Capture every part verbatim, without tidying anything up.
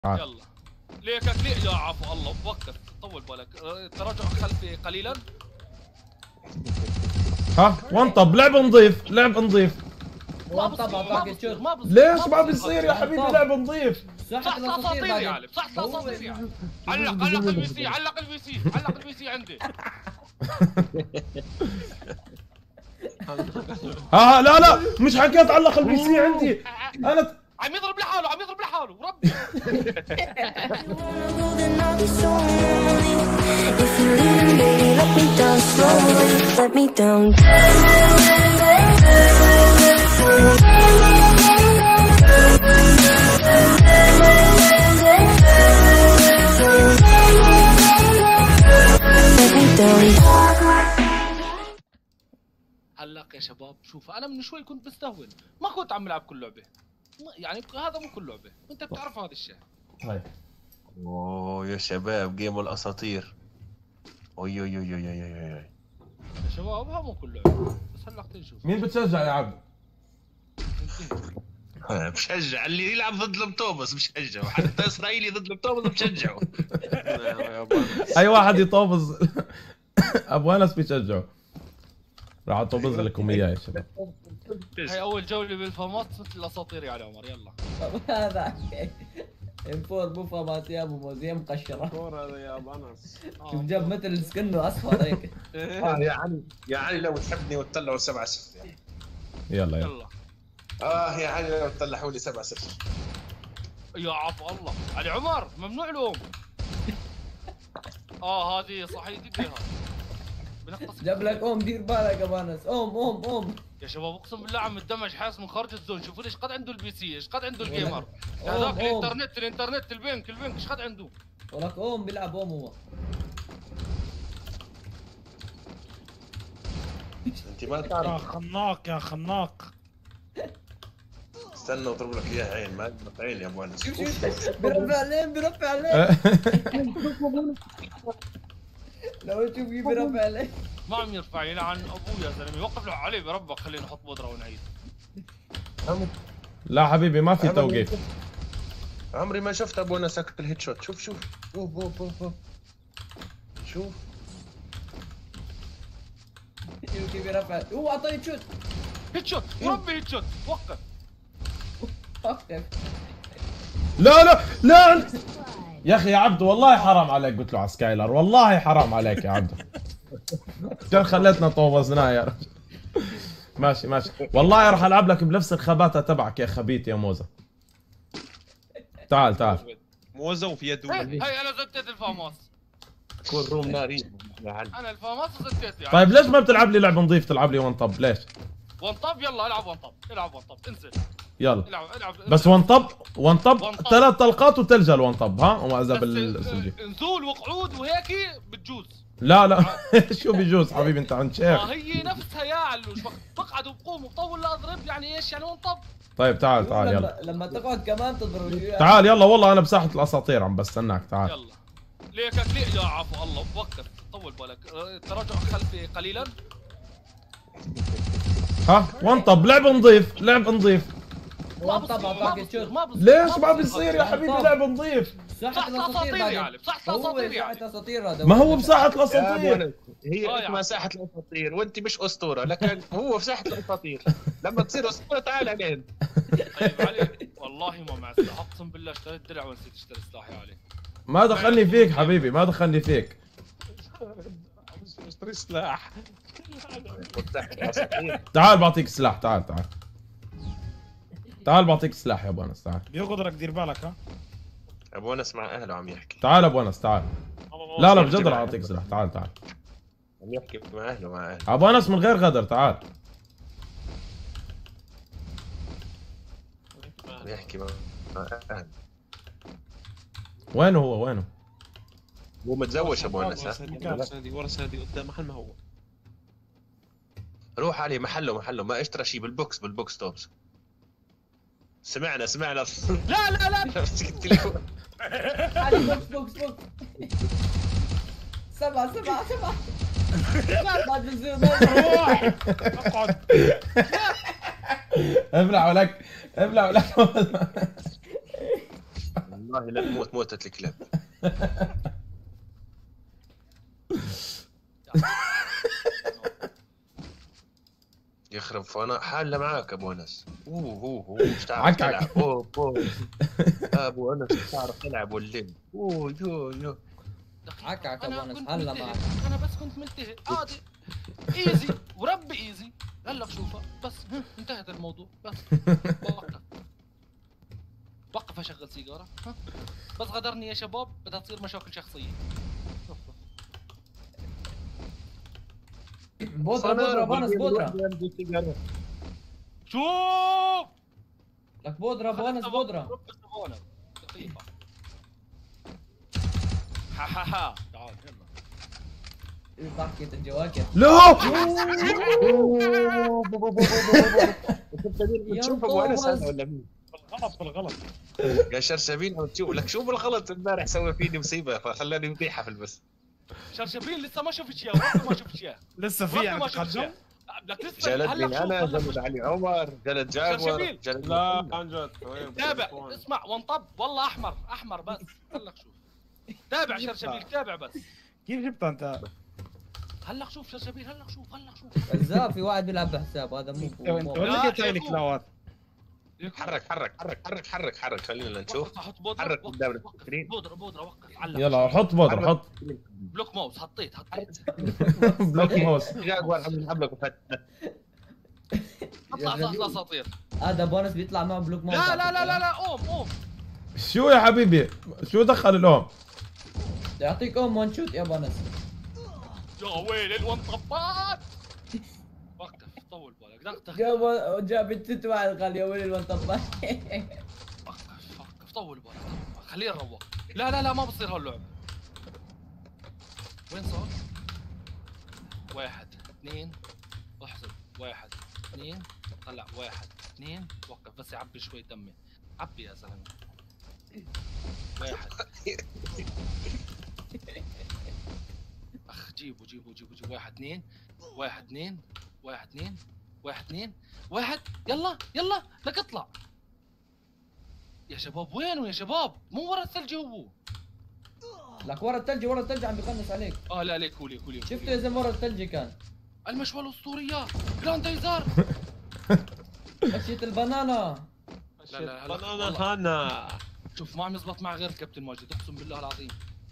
يلا ليك ليه يا عفو الله وقف طول بالك. تراجع خلفي قليلا. ها وانطب لعب نظيف لعب نظيف. وانطب اعطاك تشوت. ليش ما بيصير يا حبيبي لعب نظيف؟ صح اساطير يا علي صح اساطير يا علي. علق علق البي سي علق البي سي علق البي سي عندي. ها لا لا مش حكيت علق البي سي عندي انا. عم يضرب لحاله عم يضرب لحاله وربي. علق يا شباب. شوف انا من شوي كنت بستهون ما كنت عم العب كل لعبه يعني هذا مو كل لعبه وانت بتعرف هذا الشيء. طيب اوه يا شباب جيم الاساطير. اوي اوي اوي اوي اوي اوي يا شباب هذا مو كل لعبه بس هلا تنشوف. مين بتشجع يا عبد؟ بشجع اللي يلعب ضد المطوبس بشجعه، حتى اسرائيلي ضد المطوبس بشجعه. اي واحد يطوبز ابو انس بيشجعه. راح اطوبز لكم اياه يا شباب. هاي اول جوله بالفامات مثل الاساطير يا علي عمر. يلا هذا انفور مو فامات يا ابو موزيه مقشره. فور هذا يا ابو انس. شوف جاب مثل سكنه اصفر هيك. اه يا علي يا علي لو تحبني وتطلعوا سبعة صفر. يلا يلا يلا اه يا علي لو تطلعوا لي سبعة صفر. يا عفو الله علي عمر ممنوع لهم. اه هذه صحيح دقيقة. جاب لك اوم دير بالك يا ابو انس. اوم اوم اوم يا شباب اقسم بالله عم الدمج حاس من خارج الزون. شوفوا ايش قد عنده البي سي ايش قد عنده الجيمر. هذاك الانترنت الانترنت البنك البنك ايش قد عنده. ولك اوم بيلعب اوم هو. انت ما يا تعرف. خناق يا خناق. استنى اضرب لك اياه عين ما تضرب عين يا ابو انس. شوف شوف برفع عليه برفع عليه. لو تشوفي برفع عليه. ما عم يرفع يلعن ابوه يا زلمه. وقف له علي بربك خلينا نحط بودره ونعيد. لا حبيبي ما في توقيف. عمري ما شفت ابو انس اكل هيد شوت. شوف شوف اوه اوه اوه اوه شوف شوف كيف يرفع. هو اعطاني شوت. هيد شوت وربي هيد شوت. وقف وقف. لا لا لا يا اخي يا عبد والله حرام عليك. قلت له على سكايلر والله حرام عليك يا عبد. كان خليتنا طوبزناه يا رجل. ماشي ماشي والله راح العب لك بنفس الخباثه تبعك يا خبيث يا موزه. تعال تعال موزه وفي يده. هي انا زتيت الفاماس. كون روم ناري يا علي. انا الفاماس زتيت يعني. طيب ليش ما بتلعب لي لعب نظيف تلعب لي ون طب ليش؟ ون طب يلا العب ون طب العب ون طب انزل يلا العب العب بس ون طب ون طب ثلاث طلقات وتلجا الون طب ها وما اذا بالسجي نزول وقعود وهيك بتجوز. لا لا شو بيجوز حبيبي انت عند شيخ. ما هي نفسها يا علوش بقعد وبقوم وبطول لا اضرب يعني ايش يعني ون طب. طيب تعال تعال لما يلا لما تقعد كمان تضرب. تعال يلا والله انا بساحه الاساطير عم بستناك تعال. يلا ليك ليه يا عفو الله وقف طول بالك. تراجع خلفي قليلا. ها وانطب لعب نظيف لعب نظيف. وانطب اعطاك تشوت. ليش ما بيصير يا حبيبي لعب نظيف؟ صح الاساطير يا علي صح اساطير يا علي. صح اساطير هذا. ما هو بساحه الاساطير. هي اسمها ساحة الاساطير وانت مش اسطورة لكن هو في ساحة الاساطير. لما تصير اسطورة تعال علينا. طيب علي والله ما معي سلاح اقسم بالله اشتريت درع ونسيت اشتري سلاح يا علي. ما دخلني فيك حبيبي ما دخلني فيك. اشتري سلاح. تعال بعطيك سلاح تعال تعال. تعال بعطيك سلاح يا ابو انس تعال. بيقدرك دير بالك ها. ابو انس مع اهله عم يحكي. تعال ابو انس تعال. لا لا بجد راح اعطيك سلاح تعال تعال. عم يحكي مع اهله مع اهله. ابو انس من غير غدر تعال. عم يحكي مع اهله. وينه هو وينه؟ هو متزوج ابو انس ها. ورا سادي ورا سادي قدام محل ما هو. روح عليه محله محله ما اشترى شيء بالبوكس بالبوكس توبس. سمعنا سمعنا. لا لا لا مسك التليفون. علي بوكس بوكس بوكس. سبعة سبعة سبعة. ما تنزل روح اقعد. ابلع ولك ابلع ولك. والله لا تموت موتة الكلاب. يخرب فانا حالة معاك ابو انس. اوه اوه اوه مش تعرف عك تلعب. عك. اوه اوه ابو انس مش تعرف تلعب والليل. اوه يو يو عك عك أنا ابو انس كنت هلا ملتهي. معك. انا بس كنت ملتهي عادي. ايزي وربي ايزي. هلا شوفها بس هم، انتهت الموضوع بس. وقف وقف اشغل سيجاره. ها؟ بس غدرني يا شباب بدها تصير مشاكل شخصيه. بودرة بودرة ابو انس بودرة. شوف لك بودرة ابو انس بودرة. دقيقة. ها ها ها تعال يلا. ضحكة الجواكر. لا بتشوف ابو انس هذا ولا مين؟ بالغلط بالغلط. يا شرشبيل عم تشوف لك شو بالغلط امبارح سوى فيني مصيبه فخلاني مديحه في البس. شرشبيل لسه ما شفتش اياه لسه ما شفتش اياه لسه في لسه يعني ما شفتش تقدم؟ اياه لك لسه جلد هلا من شوف انا هلا جلد شوف. علي عمر جلد جابر شرشبيل. جلد لا من عن جد. تابع اسمع وانطب والله احمر احمر بس هلا شوف. تابع شرشبيل تابع بس. كيف جبتها انت؟ هلا شوف شرشبيل هلا شوف هلا شوف. كذاب في واحد بيلعب بحساب هذا مو انت مو- ولا قلت لي كلاوات؟ حرك حرك حرك حرك حرك حرك خلينا نشوف. وقف احط بودره حرك وقف، قدامنا وقف. سكرين. بودره بودره وقف علق. يلا حط بودرة حط. بلوك ماوس حطيت حطيت. بلوك ماوس. جاكوار عم يلعب لك وفتح. اطلع اطلع اساطير. هذا ابو انس بيطلع معه بلوك ماوس. لا لا لا لا لا قوم قوم. شو يا حبيبي شو دخل الأم؟ يعطيك ام وان شوت يا ابو انس. يا ويل الونطبات. وقف طول بالك دغدغ. جاب جاب التت واحد قال يا ويلي الوان طبال. وقف وقف طول بالك خليه يروق. لا لا لا ما بصير هاللعب. وين صار؟ واحد اثنين احسب واحد اثنين طلع واحد اثنين وقف بس يعبي شوي دمي. عبي يا زلمه. واحد اخ جيبوا جيبوا جيبوا جيبوا واحد اثنين واحد اثنين واحد اثنين واحد اثنين واحد يلا يلا لك اطلع يا شباب. وينه يا شباب؟ مو ورا الثلج هو. لك ورا الثلج ورا الثلج عم بيقنص عليك. اه لا ليك كولي كولي شفته يا زلمه ورا الثلج كان. المشوى الاسطوريه جراندايزر. مشيت البنانا. لا لا هلا بنانا والله. هانا. شوف ما عم يزبط مع غير الكابتن ماجد اقسم بالله العظيم.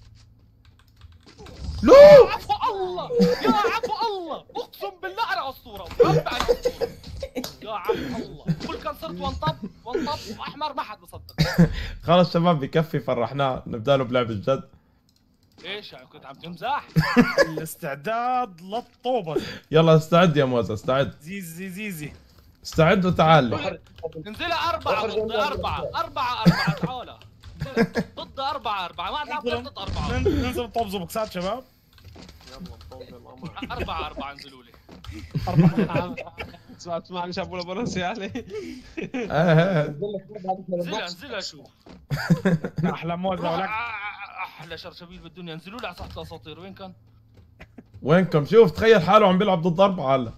لا يا عفو الله يا عفو الله اقسم بالله انا اسطوره ورب على اسطوره. يا عفو الله كل كان صرت وانطب وانطب واحمر ما حد بصدق. خلص شباب بكفي فرحناه نبدا له بلعب الجد. ايش يعني كنت عم تمزح؟ الاستعداد للطوبة. يلا استعد يا موزة استعد. زيزي زيزي. استعد وتعال لي. انزلها أربعة ضد أربعة أربعة أربعة تعالى ضد أربعة أربعة ما نلعب ضد أربعة. ننزل نطبزوا بوكسات شباب. أربعة أربعة انزلوا لي. اسمع اسمع ليش ابو البولنس يعني. آه، انزلها انزلها شوف. احلى موزه ولك. أحلى شرشبيل بالدنيا انزلوا لي على ساحة الأساطير. وين كان؟ وينكم؟ شوف تخيل حاله عم بيلعب ضد أربعة هلا.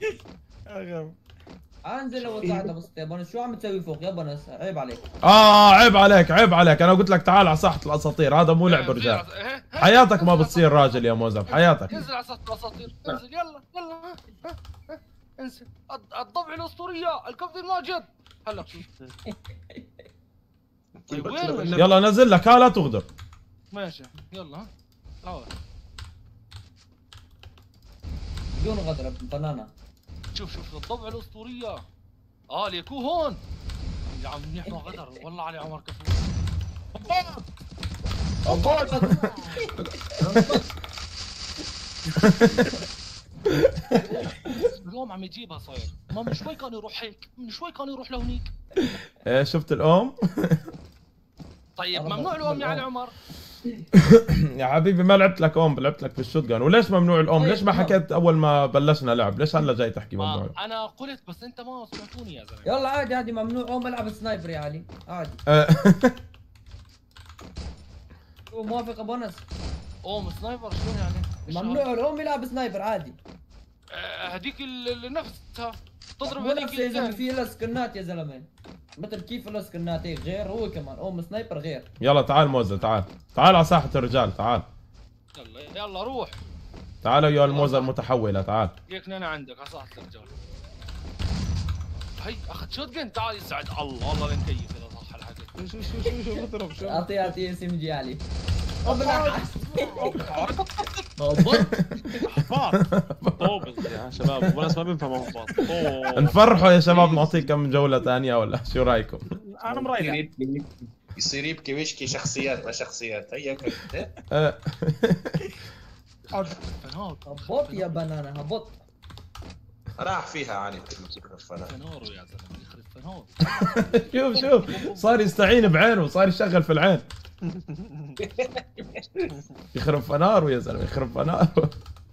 انزل لو ساعتها بس يا بونس شو عم تسوي فوق يا بونس عيب عليك. آه عيب عليك عيب عليك، أنا قلت لك تعال على ساحة الأساطير، هذا مو لعب رجال. حياتك ما بتصير راجل يا موزة بحياتك. انزل على ساحة الأساطير انزل يلا يلا ها ها ها انزل الض- الضبع الأسطورية الكابتن ماجد. هلا شوف. طيب وين؟ يلا نزل لك ها لا تغدر. ماشي يلا ها تعال. بدون غدر بنانا. شوف شوف الضبع الأسطورية. اه ليكو هون. يا عم نحن غدر والله علي عمر كفو. اليوم عم يجيبها صاير. ما من شوي كان يروح هيك من شوي كان يروح لهونيك. إيه شفت الأم؟ طيب ممنوع الأم يا علي عمر. يا حبيبي ما لعبت لك أم لعبت لك بالشوت جان، وليش ممنوع الأم؟ ليش ما حكيت أول ما بلشنا لعب؟ ليش هلا جاي تحكي ممنوع؟ ما انا قلت بس انت ما سمعتوني يا زلمه. يلا عادي عادي ممنوع قوم العب سنايبر يا علي عادي. آه، شو موافق ابو انس؟ اوم سنايبر شلون يعني؟ إيش ممنوع الام يلعب سنايبر عادي. آه، هذيك اللي نفسها تضرب مو نفس يا هذيك زلمه الثاني. في لها سكنات يا زلمه. مثل كيف الاسكنات هيك غير، هو كمان اوم سنايبر غير. يلا تعال موزة، تعال تعال على ساحة الرجال، تعال يلا يلا روح. تعال ايها الموزة المتحولة، تعال. هيك انا عندك على ساحة الرجال. هي اخذ شوت جن، تعال يسعد الله والله لنكيف اذا صح الحكي. شو شو شو شو بضرب شو اعطيه اعطيه اس ام جي علي. طوبز يا شباب، وناس ما بيفهموا بعض. طوب. نفرحوا يا شباب، نعطيه كم جولة ثانية ولا شو رايكم؟ انا مريح. يصير- يصير يبكي ويشكي شخصيات ما شخصيات، هي كنت آه. فنار هبط يا بنانا هبط. راح فيها علي كلمة الفنان. فنار يا زلمه، يخرب فنار. شوف شوف صار يستعين بعينه، صار يشغل في العين. يخرب فناره يا زلمه، يخرب فناره.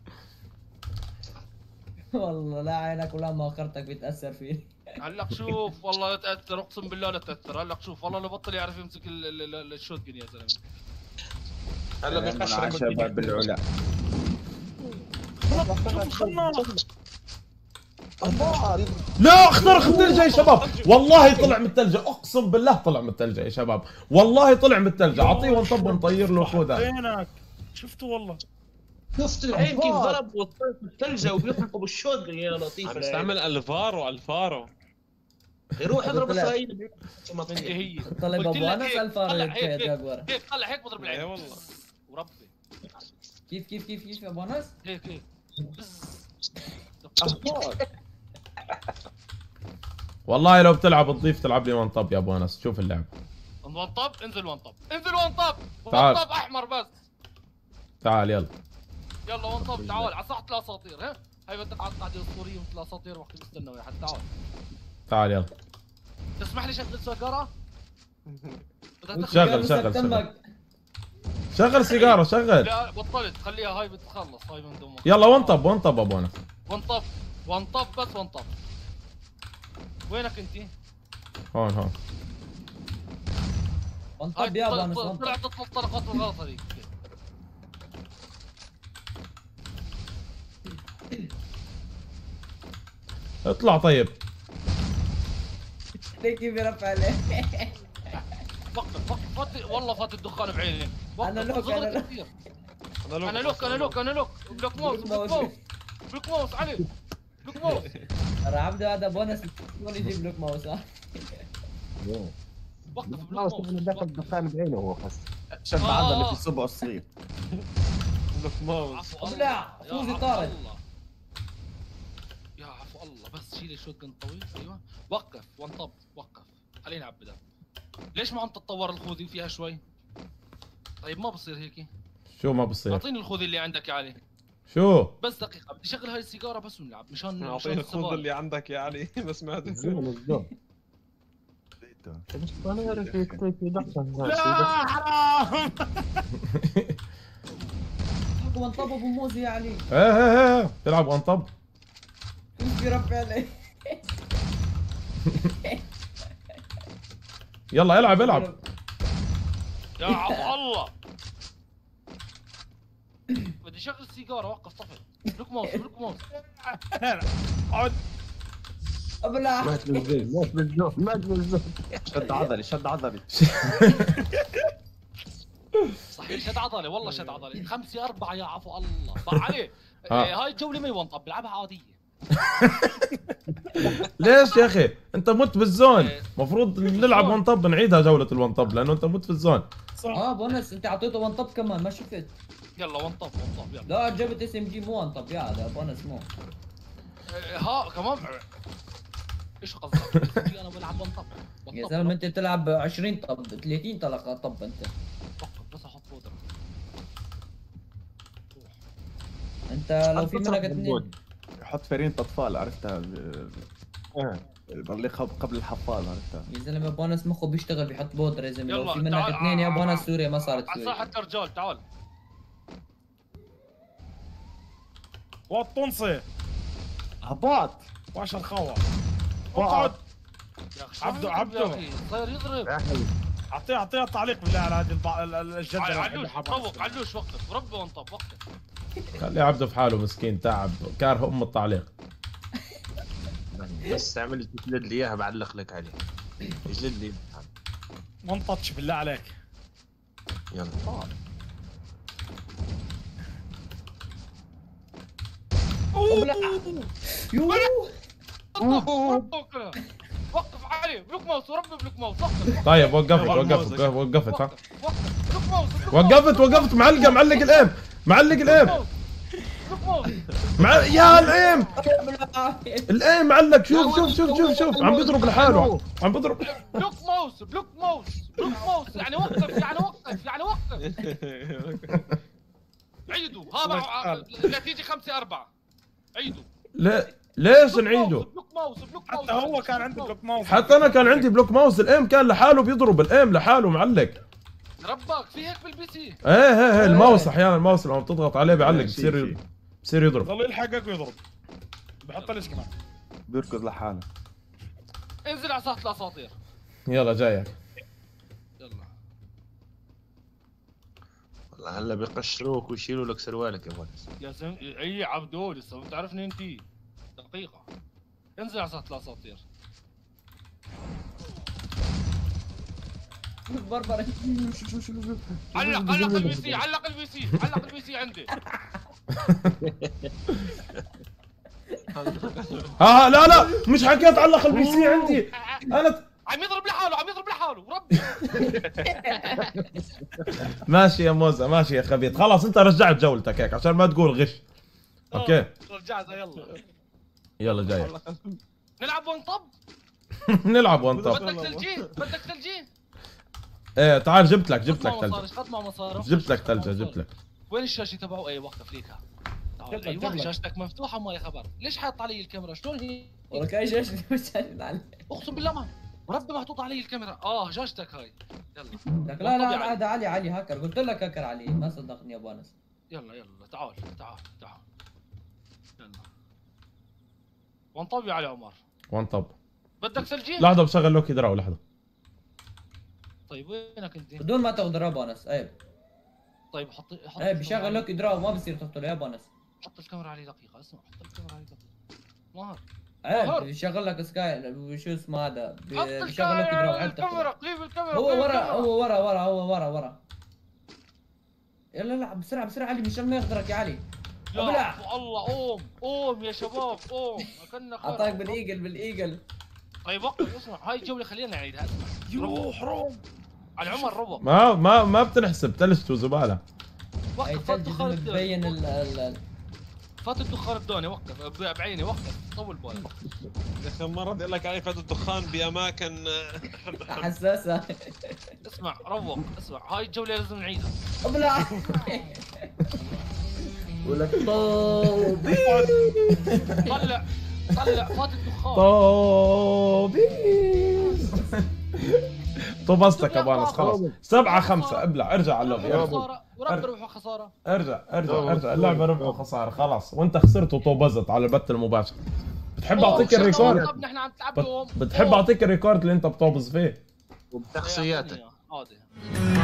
والله لا عينك ولا ماخرتك بيتاثر فيه. هلق شوف والله لا تاثر، اقسم بالله لا تاثر. هلق شوف والله لو بطل يعرف يمسك ال- ال- ال- الشوت جن يا زلمه. هلا بيقشر شباب بالعلا. لا اخترق الثلجة يا شباب، والله طلع من الثلجة، اقسم بالله طلع من الثلجة يا شباب، والله طلع من الثلجة. اعطيه ونطب ونطير له خذها. عينك شفته والله. شفت العين كيف ضرب وطلع في الثلجة وبيضربوا بالشوت يا لطيف. عم يستعمل الفارو الفارو. يروح يضرب طلع. اسرائيل. انت هي طلب قلت ابو لك انس هيك، الفار طلع هيك هيك جاكور. هيك طلع هيك بضرب اي العين. والله. وربي كيف كيف كيف كيف يا ابو انس؟ هيك هيك والله لو بتلعب تضيف تلعب لي وان طب يا ابو انس، شوف اللعب. وان طب انزل وان طب انزل وان طب تعال. وان طب احمر بس. تعال يلا. يلا وان طب تعال على ساحة الاساطير. ها هاي بدك على القاعدة الاسطورية مثل الاساطير وقت بيستنوا يا حد. تعال تعال يلا. تسمح لي شغل سيجارة؟ شغل شغل شغل شغل سيجاره شغل. لا بطلت، خليها هاي بتخلص هاي من دمك. يلا وان طب وان طب ابو انس. وان طب وان طب بس وان طب. وينك انت؟ هون هون. وانطب يا ابو انس وانطب. طلعت ثلاث طلقات بالغلط هذيك. اطلع طيب. ليه كيف يرفع عليه؟ وقف وقف فات والله فات الدخان بعيني. وقف. أنا لوك، صغرت أنا لوك. كثير. انا لوك انا لوك انا لوك بلوك موس بلوك موس بلوك موس علي بلوك موس. ترى عبده هذا ابو انس يقول يجيب لك ماوس ها. وقف بلوك خلاص موس. انا دخل دخان بعينه هو بس. شد آه. عضله في الصبع الصغير. بلوك ماوس. عفو ابلع الله. يا فوزي عفو طارد. الله. يا عفو الله بس شيل الشوت جن طويل. ايوه وقف وانطب وقف. خلينا نعبدها. ليش ما عم تتطور الخوذي فيها شوي؟ طيب ما بصير هيك. شو ما بصير؟ اعطيني الخوذي اللي عندك يا علي. شو؟ بس دقيقة بدي اشغل هاي السيجارة بس ونلعب مشان اعطيني الخوذ اللي عندك يا علي. بس ما ادري. لا حرام. وانطب ابو موزي يا علي. ايه ايه ايه تلعب وان طب. كيف يرفع عليه؟ يلا العب العب. يا عفو الله. بدي اشغل السيجارة وقف طفل. بلوك موس بلوك موس. عد. ابلع. مات بالزين مات بالزين مات بالزين. شد عضلي شد عضلي. صحيح شد عضلة والله شد عضلة. خمسة أربعة يا عفو الله. طب علي آه. إيه، هاي الجولة ما يونطب بلعبها عادية. ليش يا اخي؟ انت مت بالزون، إيه. المفروض نلعب وان طب نعيدها جولة الوان طب لانه انت مت في الزون. اه ابو انس انت اعطيته وانطب كمان ما شفت. يلا وانطب وانطب يلا. لا جبت اس ام جي مو وانطب يا هذا ابو انس مو. إيه، ها كمان ايش قصدك؟ انا بلعب وانطب. يا زلمه انت بتلعب عشرين طب ثلاثين طلقه طب انت. وقف بس احط بودرة. انت لو في منك اثنين. يحط فرينة اطفال عرفتها. ايه اللي قبل الحفاظ عرفتها. يا زلمه ابو انس مخه بيشتغل بيحط بودره يا زلمه. لو يلا، في منك تعال. اثنين يا ابو انس سوريا ما صارت على سوريا. ساحة الرجال تعال. والطنصة. هباط. واش الخوة. اقعد. اقعد. يا اخي عبدو، يا عبدو. اخي صاير يضرب. اعطيه اعطيه تعليق بالله على هذه الض- ال- ال- الجدة. اللي علوش بحبها. طوق علوش وقف وربي وانطب وقف. خلي عبده في حاله مسكين تعب كاره ام التعليق. بس اعمل تسند لي اياها بعلق لك عليه. يجلد لي. وان تاتش بالله عليك. يلا يوه وقف وقف علي بلوك ماوس وربي بلوك ماوس وقف طيب وقفت وقفت وقفت ها وقف بلوك ماوس بلوك وقفت وقفت معلقه معلق الايم معلق الايم ماوس بلوك ماوس مع يا الايم الايم معلق شوف شوف شوف شوف شوف عم بيضرب لحاله عم بيضرب بلوك ماوس بلوك ماوس بلوك ماوس يعني وقف يعني وقف يعني وقف عيدوا ها نتيجة خمسة أربعة عيدوا لا ليش نعيده؟ بلوك ماوس بلوك ماوس حتى هو كان عنده بلوك ماوس. حتى انا كان عندي بلوك ماوس الايم كان لحاله بيضرب الايم لحاله معلق. ربك في هيك بالبي سي ايه ايه ايه الماوس احيانا الماوس لما بتضغط عليه بيعلق بصير بصير يضرب. ضل يلحقك ويضرب. بحط ليش كمان. بيركض لحاله. انزل على ساحة الاساطير يلا جايك. يلا والله هلا بيقشروك ويشيلوا لك سروالك يا ونس. يا زلمه اي عبدو لسه بتعرفني انت دقيقة انزل على ساحة الاساطير بربر علق علق البي سي علق البي سي علق البي سي عندي ها لا لا مش حكيت علق البي سي عندي انا ت... عم يضرب لحاله عم يضرب لحاله وربي ماشي يا موزة ماشي يا خبيث خلاص انت رجعت جولتك هيك عشان ما تقول غش. اوكي رجعت يلا يلا جاي نلعب وين طب نلعب وان طب. بدك ثلجين بدك ثلجين ايه تعال جبت لك جبت لك خد ثلجة معه مصاري خد معه مصاري جبت لك ثلجة جبت لك. وين الشاشة تبعه؟ اي وقف ليكها تعال. جبلك- ايوه جبلك. شاشتك مفتوحة ما لي خبر ليش حاط علي الكاميرا شلون هي؟ ولك اي شاشه مش عليه. اقسم بالله ما وربي محطوط علي الكاميرا اه شاشتك هاي يلا لك لا لا لا هذا علي علي هاكر قلت لك هاكر علي ما صدقني يا ابو انس. يلا يلا تعال تعال تعال يلا وانطوي على عمر وان طب بدك ثلجين؟ لحظة بشغل لوكي دراو لحظة. طيب وينك انت؟ بدون ما تاخذ يا ابو انس عيب طيب حط حط عيب بيشغل لك دراو ما بصير تقتله يا ابو انس. حط الكاميرا علي دقيقة اسمع حط الكاميرا علي دقيقة مهر عيب بيشغل لك سكاي وشو اسمه هذا بي- حط بيشغل لك دراو عيب الكاميرا تقتله. قريب الكاميرا هو قريب ورا الكاميرا. هو ورا ورا هو ورا ورا. يلا لا بسرعه بسرعه علي مشان ما يخضرك يا علي. يا ابلع. عفو الله قوم قوم يا شباب قوم اكلنا خير. اعطاك بالايجل بالايجل. طيب وقف اسمع هاي الجولة خلينا نعيدها اسمع يوه حرام على عمر روق ما ما ما بتنحسب تلجته زبالة. هاي وقف فات ثلج الدخان بتبين الدوني ال ال فات الدخان الدوني وقف ب- بعيني وقف طول بالك يا اخي مرة بدي اقول لك علي فات الدخان باماكن حساسه. اسمع روق اسمع هاي الجولة لازم نعيدها ابلع. ولك طوبي. طلع طلع فات الدخان طوبيس طبستك يا بانس خلاص سبعة خمسة ابلع ارجع على اللوبي ربح ارجع خسارة ورب ربح خسارة ارجع ارجع ارجع اللعبة ربح وخسارة خلاص وانت خسرت وطوبزت على البث المباشر. بتحب اعطيك الريكورد؟ طب نحن عم تلعب بت- يوم بتحب اعطيك الريكورد اللي انت بطوبز فيه؟ وبشخصياتك. هذه